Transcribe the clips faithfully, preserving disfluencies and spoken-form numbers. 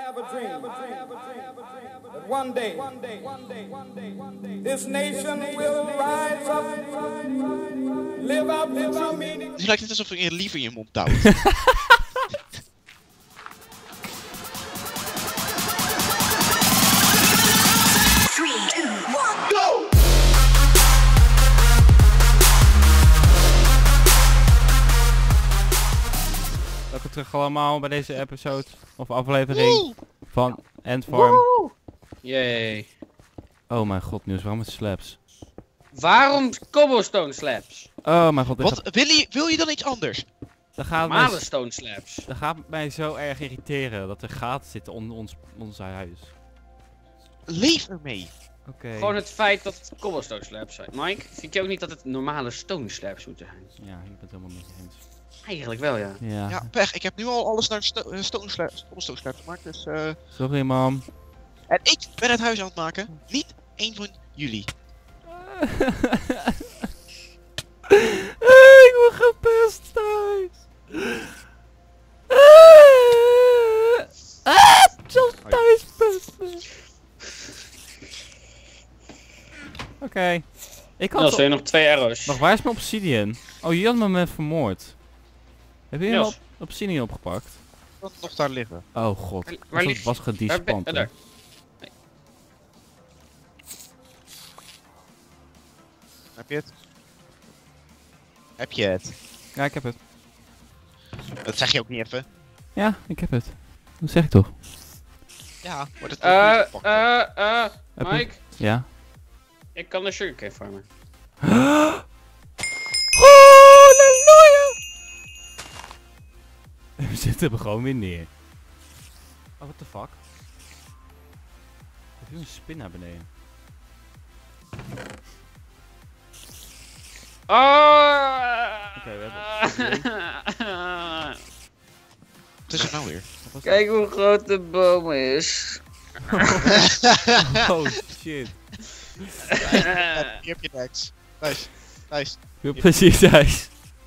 have a dream that one day, one day, one day, one day, one day, this nation will rise up, live out the true meaning. Het lijkt net alsof je liever in je mond houdt. Welkom terug allemaal bij deze episode of aflevering Woe! van Endform. Yay. Oh mijn god, nieuws, waarom het slaps? Waarom cobblestone slabs? Oh mijn god, dit Wat? gaat, Wil je, wil je dan iets anders? dat gaat, mij, Malenstone slabs. dat gaat mij zo erg irriteren dat er gaten zitten onder ons, ons huis. Leef ermee. Oké. Gewoon het feit dat het cobblestone slabs zijn. Mike, vind je ook niet dat het normale stone slabs moeten zijn? Ja, ik ben het helemaal met je eens. Eigenlijk wel, ja. Ja. Ja, pech. Ik heb nu al alles naar sto uh, stone slabs, cobblestone slabs gemaakt, dus eh... Sorry mam. En ik ben het huis aan het maken, niet één van jullie. Ik word gepest thuis. Ah, zelfs thuis pesten. Oké. Okay. Ik had... Niels, wil je nog twee arrows? Wacht, waar is mijn obsidian? Oh, je had me met vermoord. Heb je hem Niels. op obsidian opgepakt? Dat nog daar liggen. Oh god. Waar- waar Was, ligt- was Waar ben- gedespant. oh, hè? daar. Heb je het? Heb je het? Ja, ik heb het. Dat zeg je ook niet even. Ja, ik heb het. Dat zeg ik toch? Ja, wordt het Eh, ook niet eh, eh, Heb je- Mike, Ja. ik kan de sugarcane farmen. Halleluja! We zitten er gewoon weer neer. Oh, what the fuck? Er viel een spin naar beneden. Oh! Oké, we Wat is er nou weer? Wat was Kijk hoe groot de boom is. dat? Oh shit. Hier heb je niks. Nice. Nice. Veel plezier thuis.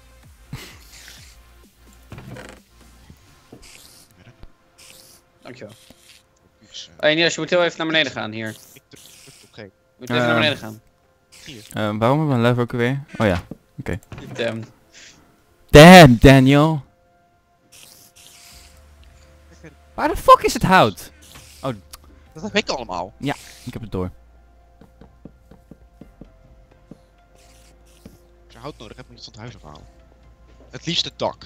Dankjewel. Dus, uh, Hey Niels, je moet heel even naar beneden gaan hier. ik druk druk op G. Je moet even naar Ehm. beneden gaan. Hier. Uh, waarom hebben we een level ook weer? Oh ja. Damn. Damn, Daniel. Waar de fuck is het hout? Dat heb ik allemaal. Ik heb het door. Als je hout nodig hebt, moet je het van het huis afhalen. Het liefst het dak.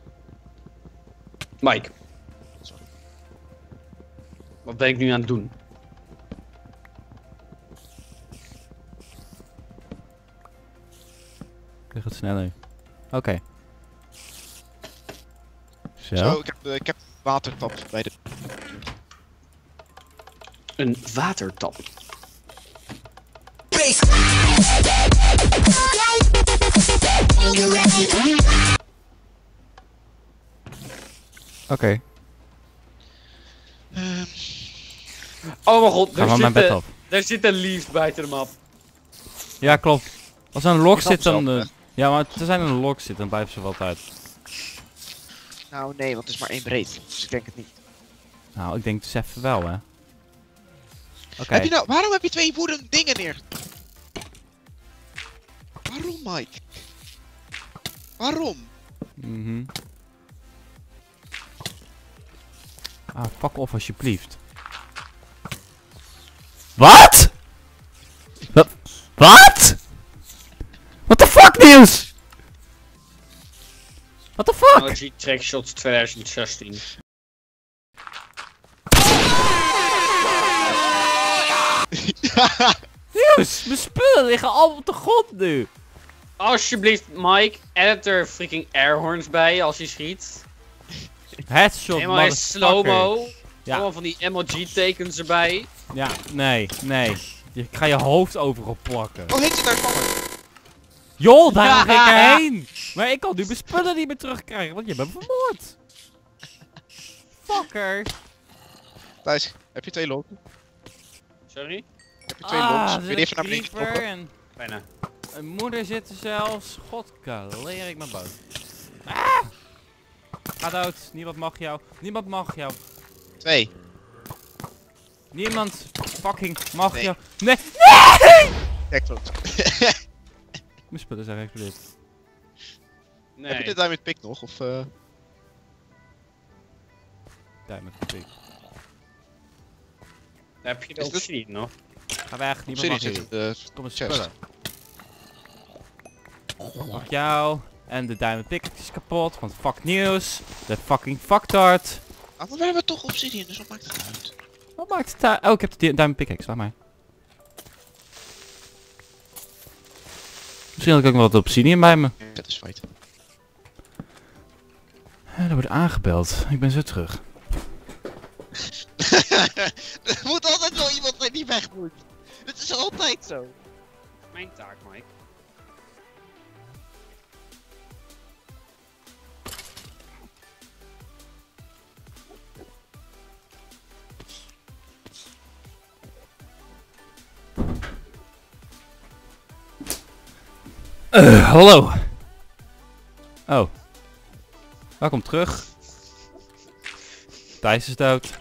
Mike, Sorry. wat ben ik nu aan het doen? Ik het sneller. Oké. Zo. Zo, ik heb, uh, ik heb watertap bij de... Een watertap. Oké. Ehm, Oh mijn god, Ga er van mijn bed zit, af. een- er zit een leaf buiten de map. Ja, klopt. Als er een lok Ik snap zit, dan... zelf eh, weg. ja, maar als er zijn een lok zit, dan blijven ze wel uit. nou nee, want het is maar één breed. Dus ik denk het niet. Nou, ik denk dus even wel, hè. Oké. Heb je nou, waarom heb je twee woeden dingen neer? Waarom, Mike? Waarom? Mhm. Ah, fuck off alsjeblieft. Wat? Wat? Wat? What the fuck, Niels? What the fuck? O G Trackshots twintig zestien. Niels, mijn spullen liggen al op de grond nu. Alsjeblieft, Mike, edit er freaking airhorns bij als je schiet. Headshot, Helemaal in motherfucker. slow-mo. Ja. Allemaal van die M L G-tekens erbij. Ja, nee, nee. Je, ik ga je hoofd overal plakken. Oh, heet ze daar vallen? Joh, daar ga ik erheen. Maar ik kan nu mijn spullen niet meer terugkrijgen, want je bent vermoord. Fucker. Thijs, heb je twee lopen? Sorry? Heb je twee Ah, lops? er Wil zit je even naar een beneden creeper kloppen? en Bijna. een moeder zit er zelfs. Godkaleer, ik ben boos. Ah! Ga dood, niemand mag jou. Niemand mag jou. Twee. Niemand fucking mag Nee. jou... Nee! Ja, klopt. Mijn spullen zijn geëxplodeerd. Nee. Heb je de diamond pick nog? Of, uh... Diamond pick. Heb je de Is dit- obsidian nog? Ga weg, niemand Serie mag zit hier. in de Kom eens chest. spullen. Fuck jou. En de diamond pick is kapot, want fuck nieuws. De fucking fucktard. Ah, maar we hebben toch obsidian, dus wat maakt het uit? Wat maakt het uit? Oh, ik heb de di- diamond pickaxe, laat maar. Misschien had ik ook wel wat obsidian bij me. Dat is feit. Eh, Er wordt aangebeld. Ik ben zo terug. Er moet altijd wel iemand zijn die weg moet. Het is altijd zo. Mijn taak, Mike. Uh, hallo. Oh. Welkom terug. Thijs is dood.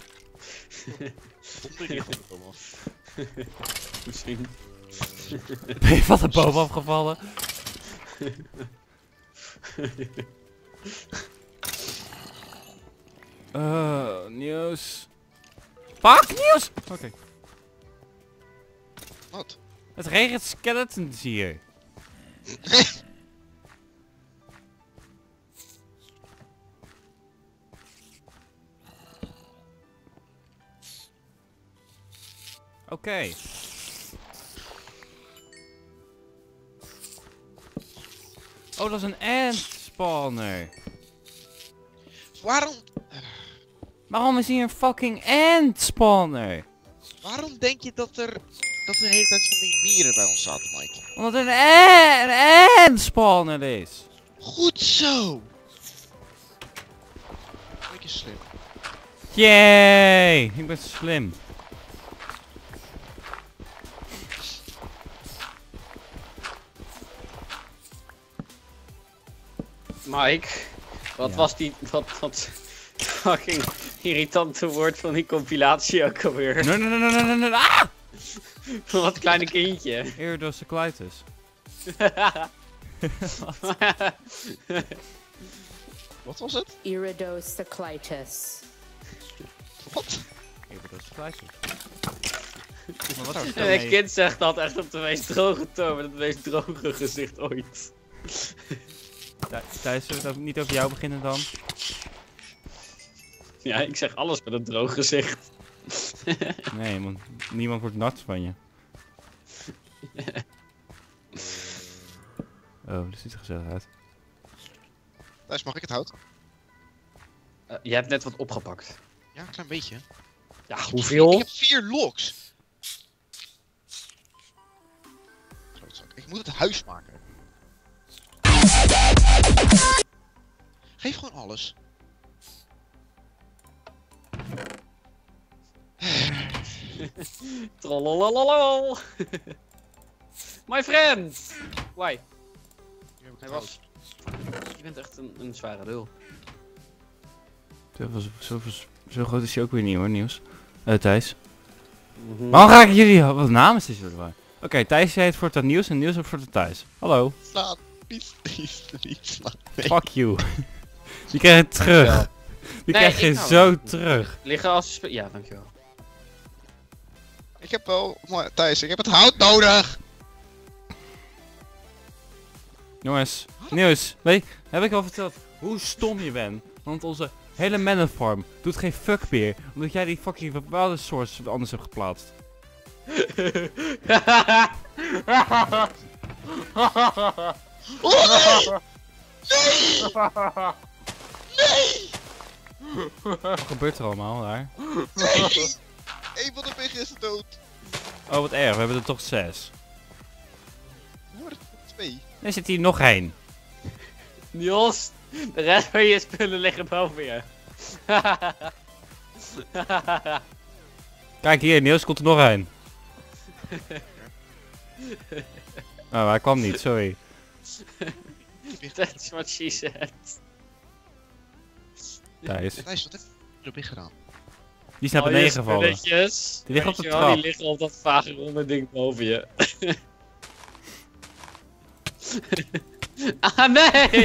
Misschien. Ben je van de boom afgevallen? Uh, nieuws. Fuck, nieuws! Oké. Wat? Het regent skeletons hier. Oké. Oh, dat is een ant spawner. Waarom, Waarom is hier een fucking ant spawner? waarom denk je dat er, dat er de hele tijd van die mieren bij ons zaten, Mike? Omdat er een, a- een ant spawner is. Goed zo! Mike is slim. Yay! Ik ben slim. Mike, wat Ja. was die, wat, wat fucking irritante woord van die compilatie ook alweer? Nee, nee, nee, nee, nee, nee, nee. Ah! Van dat kleine kindje. Iridocyclitis. Wat was het? Iridocyclitis. Wat? Iridocyclitis. Maar wat is En daarmee? een kind zegt dat echt op de meest droge toon, met het meest droge gezicht ooit. Thij- Thijs, zullen we het ook niet over jou beginnen dan? Ja, ik zeg alles met een droog gezicht. Nee, want niemand wordt nat van je. Oh, dat ziet er gezellig uit. Thijs, mag ik het hout? Uh, je hebt net wat opgepakt. Ja, een klein beetje. Ja, Ik hoeveel? heb vier logs. Klootzak. Ik moet het huis maken. Geef gewoon alles. Trollolololol. My friend! Why? Nu heb ik Hij het was... Je bent echt een, een zware lul. Zo, zo, zo, zo groot is hij ook weer niet hoor, Nieuws. Eh, Thijs. Mhm. Waarom ga ik jullie... Wat naam is dit zo erbij? Oké, Thijs heet voor het Nieuws en Nieuws heeft voor het Thijs. Hallo. Slaat. Niet, niet, niet slaan. Nee. Fuck you. Die krijg je terug. Dankjewel. Die Nee, krijg je ik hou zo het. terug. Liggen als... spe- Ja, dankjewel. Ik heb wel... Maar Thijs, ik heb het hout nodig! Jongens, Nieuws. Weet, heb ik al verteld hoe stom je bent? Want onze hele manenfarm doet geen fuck meer. Omdat jij die fucking bepaalde source anders hebt geplaatst. Oh, nee! Nee! Wat gebeurt er allemaal daar? Nee! Eén van de piggen is dood. Oh, wat erg. We hebben er toch zes. Hoor, twee. Er zit hier nog één. Niels, de rest van je spullen liggen boven je. Kijk hier, Niels komt er nog één. Oh, hij kwam niet, sorry. That's what she said. Thijs. Thijs, wat heb je er op gedaan? Die is naar Al je beneden gevallen. spulletjes, Die liggen op weet de je wel, trap. Die liggen op dat vage ronde ding boven je. Ah, nee!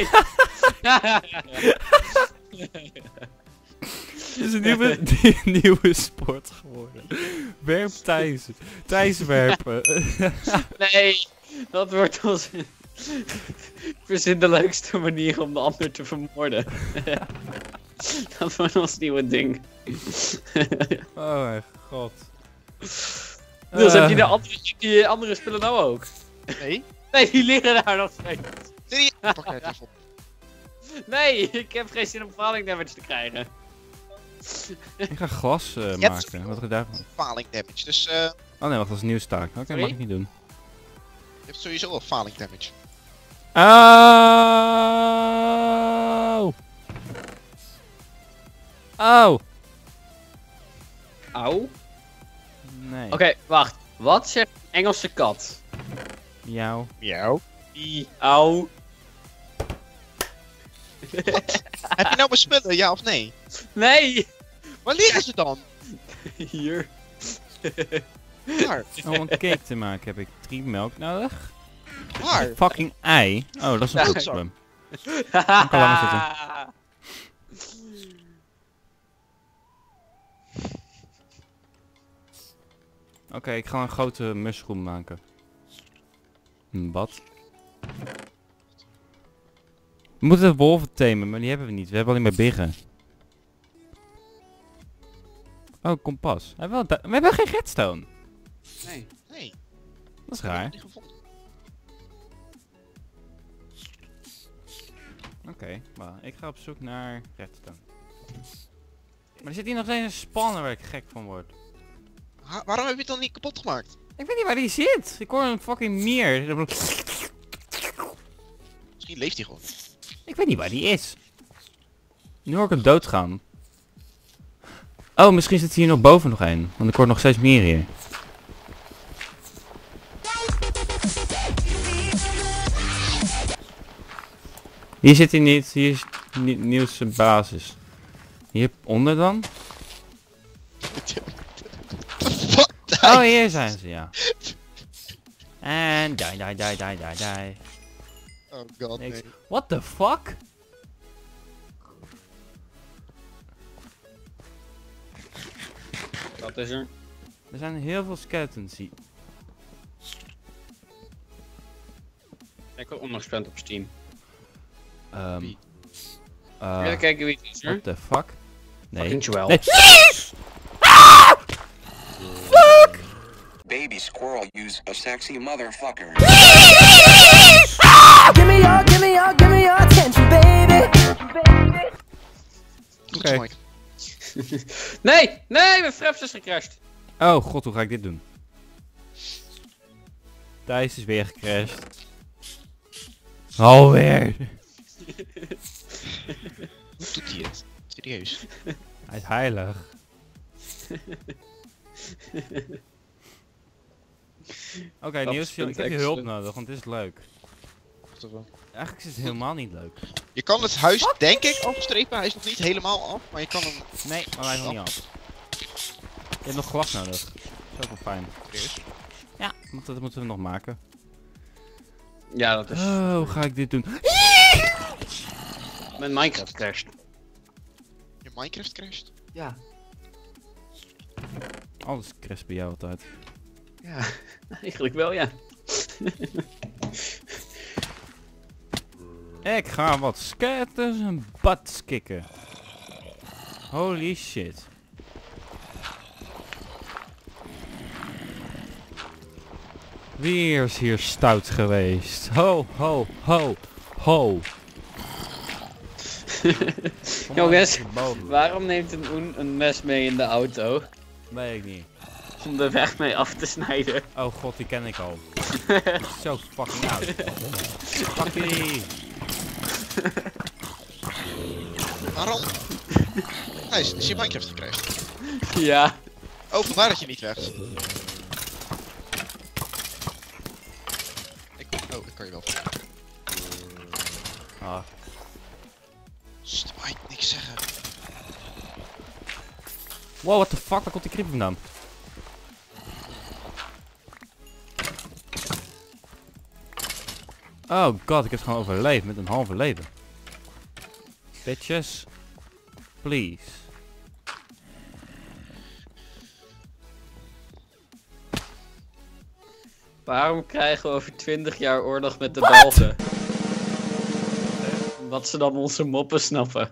Het is een nieuwe, die, nieuwe sport geworden. Werp Thijs. Thijs werpen. Nee, dat wordt ons... Verzin de leukste manier om de ander te vermoorden. Dat wordt ons nieuwe ding. Oh mijn god. Dus heb je de Eh, andere, die andere spullen nou ook? Nee? Nee, die liggen daar nog steeds. Nee, pak er even op. Nee, ik heb geen zin om falling damage te krijgen. ik ga glas eh, Je hebt maken. Wat heb je daarvan? Faling damage, dus eh, Oh nee, wacht, dat is een nieuw staak. Oké, Sorry? mag ik niet doen. je hebt sowieso al faling damage. Oh! Oh! Auw. Nee. Oké, wacht. Wat zegt een Engelse kat? Jou. Miauw. Die, auw. Heb je nou mijn spullen, ja of nee? Nee! Waar liggen ze dan? Hier. Waar? Om een cake te maken heb ik drie melk nodig. Waar? Fucking ei. Oh, dat is een Ja, goed zo. probleem. Kan langer zitten. Oké, ik ga een grote mushroom maken. Een bad. We moeten wolven tamen, maar die hebben we niet. We hebben alleen maar biggen. Oh, kompas. We hebben, wel we hebben geen redstone. Nee. Nee. Dat is raar. Niet gevonden. Oké, okay, maar ik ga op zoek naar redstone. Maar er zit hier nog steeds een spawner waar ik gek van word. Ha- waarom heb je het dan niet kapot gemaakt? Ik weet niet waar die zit. Ik hoor een fucking mier. Misschien leeft hij gewoon. Ik weet niet waar die is. Nu hoor ik hem doodgaan. Oh, misschien zit hier nog boven nog een. Want ik hoor nog steeds meer hier. Hier zit hij niet. Hier is ni nieuwste basis. Hieronder dan? Fuck! Oh, hier zijn ze, ja. En die, die, die, die, die, die. Oh god, Niks. nee. What the fuck? Wat is er? Er zijn heel veel skeletons hier. Ik heb ongesprent op Steam. Um, Wie? uh, Even kijken wie het is hoor. what the fuck? Nee. Fucking Joel. Nee. Baby squirrel use a sexy motherfucker. Give me your, give me your, give me your attention, baby. Goed Oké. zo, Mike. Nee! Nee! Mijn fraps is gecrashed. Oh god, hoe ga ik dit doen? Thijs is weer gecrashed. Alweer. Hoe doet hij het? Serieus. Hij is heilig. Oké, okay, Dat Niels, is ik heb je excellent. hulp nodig, want dit is leuk. Wacht even. Eigenlijk is het helemaal niet leuk. Je kan het huis denk ik afstrepen, hij is nog niet helemaal af, maar je kan hem... Nee, maar hij is nog niet af. Je hebt nog glas nodig. Dat is ook wel fijn. Serieus? Ja, want dat moeten we nog maken. Ja, dat is... Oh, hoe ga ik dit doen? Mijn Minecraft crashed. Je Minecraft crasht? Ja. Alles crasht bij jou altijd. Ja, eigenlijk wel ja. Ik ga wat skeletons en bats kicken. Holy shit. Wie is hier stout geweest? Ho, ho, ho, ho. Kom Jongens, maar hierboven. waarom neemt een Oen een mes mee in de auto? Weet ik niet. Om de weg mee af te snijden. Oh god, die ken ik al. Die is zo fucking oud. Fuck die. Waarom? Hij is, is je Minecraft gecrashed? Ja. Oh, vandaar dat je niet weg. Ik, oh, ik kan je wel. Ah. Sst, Mike, niks zeggen. Wow, what the fuck? Waar komt die creeper vandaan? Oh god, ik heb het gewoon overleefd met een halve leven. Bitches. Please. Waarom krijgen we over twintig jaar oorlog met de Belgen? Omdat ze dan onze moppen snappen.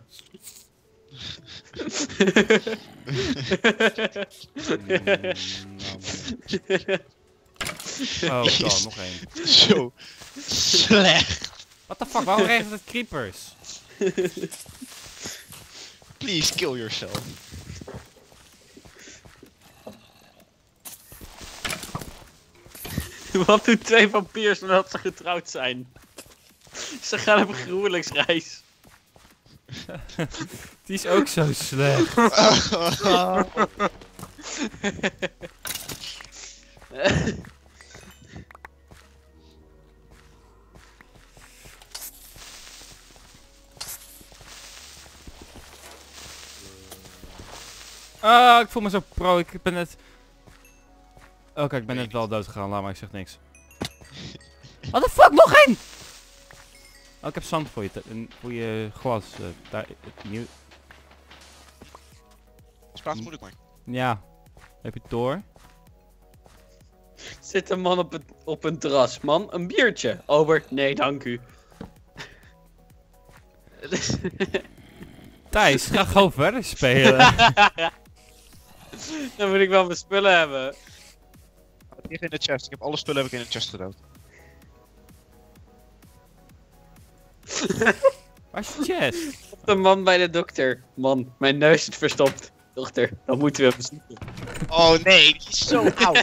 Oh god, nog één. Zo slecht. What the fuck, waarom regent het creepers? Please kill yourself. Wat doen twee vampiers nadat ze getrouwd zijn? Ze gaan op een gruwelijksreis. Die is ook zo slecht. Ah, ik voel me zo pro. Ik ben net... Oké, ik ben net wel dood gegaan. Laat maar, ik zeg niks. What the fuck, nog één! Oh, ik heb zand voor je, te- een- voor je glas. Uh, daar, het nieuw... Dus praat moeilijk maar. Ja. Heb je het door? Zit een man op, het, op een terras. Man, een biertje. Albert, nee dank u. Thijs, ga gewoon verder spelen. Dan moet ik wel mijn spullen hebben. Het ligt in de chest. Ik heb alle spullen heb ik in de chest gedaan. Waar is je chest? De man bij de dokter. Man, mijn neus zit verstopt. Dokter, dan moeten we hem bezoeken. Oh nee, die is zo oud.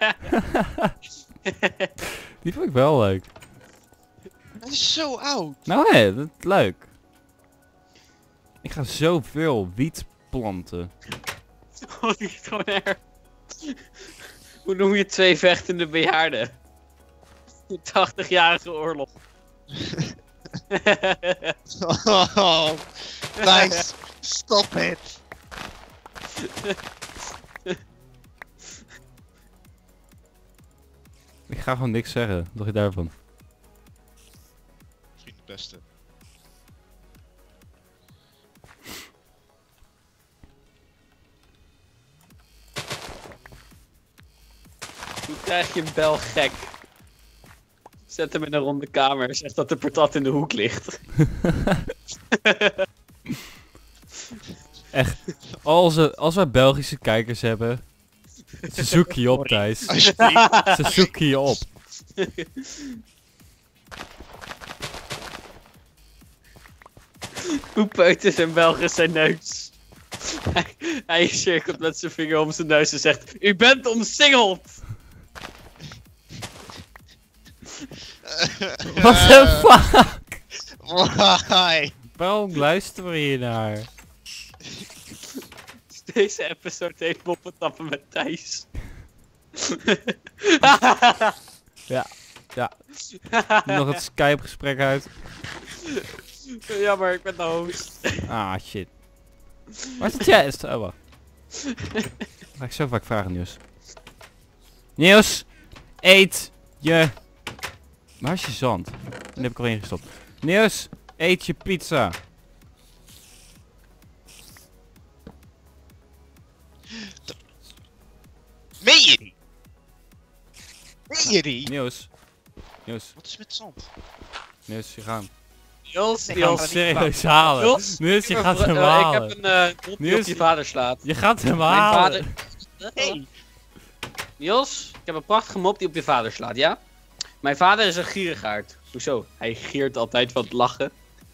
Die vond ik wel leuk. Dat is zo oud. Nou hé, dat is leuk. Ik ga zoveel wiet planten. Oh, die is gewoon erg. Hoe noem je twee vechtende bejaarden? De tachtigjarige oorlog. Oh, nice. Stop it. Ik ga gewoon niks zeggen. Wat dacht je daarvan? Misschien het beste. Hoe krijg je een bel gek? Zet hem in een ronde kamer. Zeg dat de patat in de hoek ligt. Echt. Als, we, als wij Belgische kijkers hebben. Ze zoeken je op, Thijs. Alsjeblieft. Ze zoeken je op. Hoe peutert zijn Belgen zijn neus? Hij, hij cirkelt met zijn vinger om zijn neus en zegt: U bent omsingeld! What the fuck? Why? Waarom luisteren we hier naar? Deze episode heet Moppetappen met Thijs. Ja. Ja. Nog het Skype gesprek uit. Jammer, ik ben de host. Ah, shit. Waar is de chest? Oh, wacht. Ga ik zo vaak vragen, Niels. Niels! Eet je... Waar is je zand? Die heb ik al ingestopt. Niels! Eet je pizza! Meen je die? Meen je die? Niels! Niels, Wat is met zand? Niels, je gaat hem. Niels, Nee, Je gaat Niels. hem serieus halen. Niels, Niels, je ik gaat heb hem een, eh, halen. Ik heb een uh, mop die Niels, op je vader slaat. Je gaat hem Mijn halen. vader... Hey. Niels, ik heb een prachtige mop die op je vader slaat, ja? Mijn vader is een gierigaard. Hoezo? Hij giert altijd van het lachen.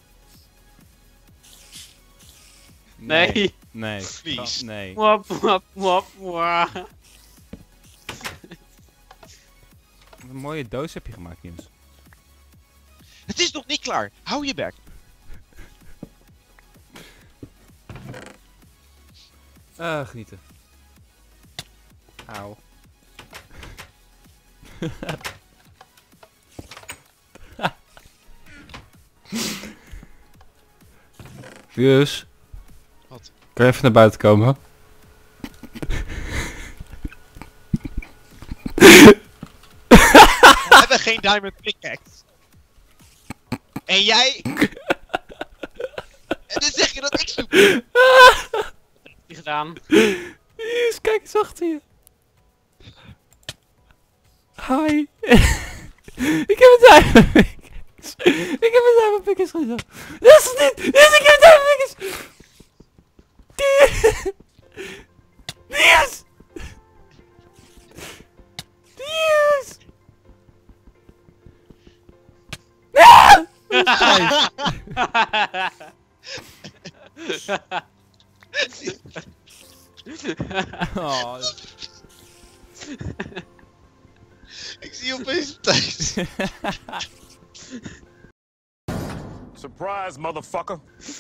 Nee. Nee. Please. Oh, nee. Mwap, mwap, mwap, mwap. Wat een mooie doos heb je gemaakt, Niels. Het is nog niet klaar. Hou je bek. Ah, genieten. Auw. Fius. Wat? Kan je even naar buiten komen? geen diamond pickaxe. En jij... En dan zeg je dat ik zoek. Die gedaan. Yes, kijk eens achter je. Hi. Ik heb een diamond pickaxe. Ik heb een diamond pickaxe gezien. Dat is het niet. Yes, ik heb een diamond pickaxe. Yes. Yes. Ah! Oh. Ik zie je opeens thuis. Surprise, motherfucker.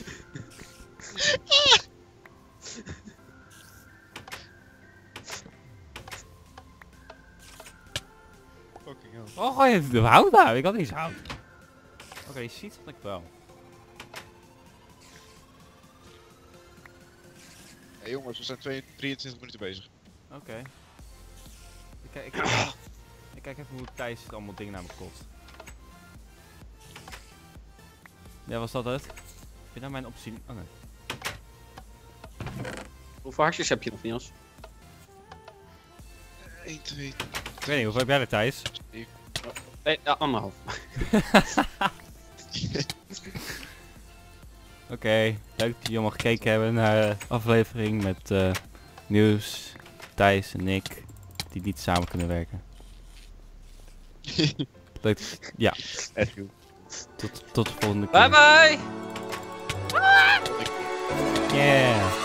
Fucking hell. Oh, gooi je hout daar? Ik had niets hout. Oké, okay, je ziet dat ik wel. Hey jongens, we zijn twee, drieëntwintig minuten bezig. Oké. Okay. Ik, kijk- ik, kijk- ik kijk even hoe Thijs allemaal dingen naar me kost. Ja, was dat het? Heb je nou mijn optie? Oh nee. Hoeveel hartjes heb je nog, Niels? één, twee, Ik weet niet, hoeveel heb jij er, Thijs? Nee, ja, anderhalf. Oké, okay, leuk dat jullie allemaal gekeken hebben naar de aflevering met uh, Nieuws, Thijs en ik, die niet samen kunnen werken. Leuk, ja. Echt goed. Tot, tot de volgende keer. Bye bye! Yeah.